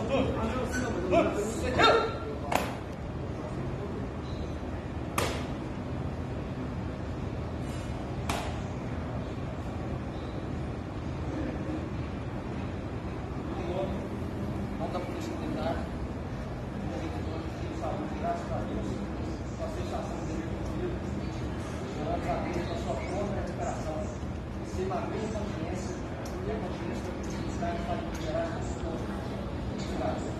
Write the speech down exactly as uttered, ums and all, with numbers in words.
Graças a Deus, a sensação dele comigo, graças a Deus, a sua forma de recuperação, você mantém a consciência, e a consciência vai precisar de liberar as pessoas.